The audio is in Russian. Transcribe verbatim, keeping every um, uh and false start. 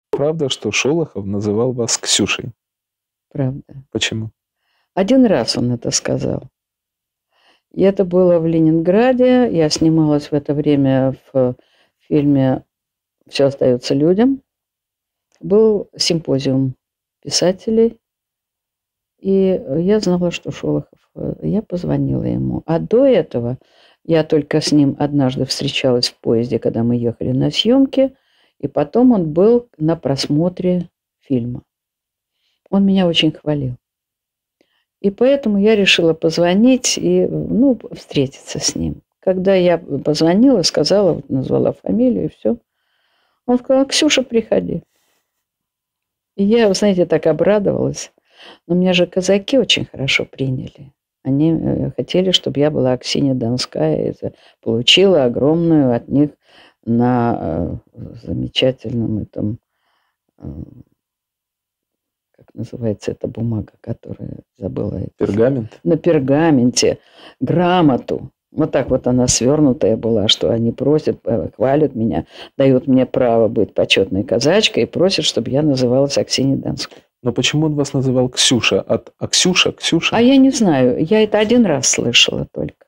Правда, что Шолохов называл вас Ксюшей? Правда. Почему? Один раз он это сказал. И это было в Ленинграде. Я снималась в это время в фильме «Все остается людям». Был симпозиум писателей. И я знала, что Шолохов. Я позвонила ему. А до этого я только с ним однажды встречалась в поезде, когда мы ехали на съемки. И потом он был на просмотре фильма. Он меня очень хвалил. И поэтому я решила позвонить и, ну, встретиться с ним. Когда я позвонила, сказала, вот назвала фамилию и все. Он сказал: Ксюша, приходи. И я, вы знаете, так обрадовалась. Но меня же казаки очень хорошо приняли. Они хотели, чтобы я была Аксинья Донская. И получила огромную от них на замечательном этом, как называется эта бумага, которая, забыла. Пергамент? На пергаменте грамоту. Вот так вот она свернутая была, что они просят, хвалят меня, дают мне право быть почетной казачкой и просят, чтобы я называлась Аксиньей Донской. Но почему он вас называл Ксюша? От Аксюша, Ксюша? А я не знаю. Я это один раз слышала только.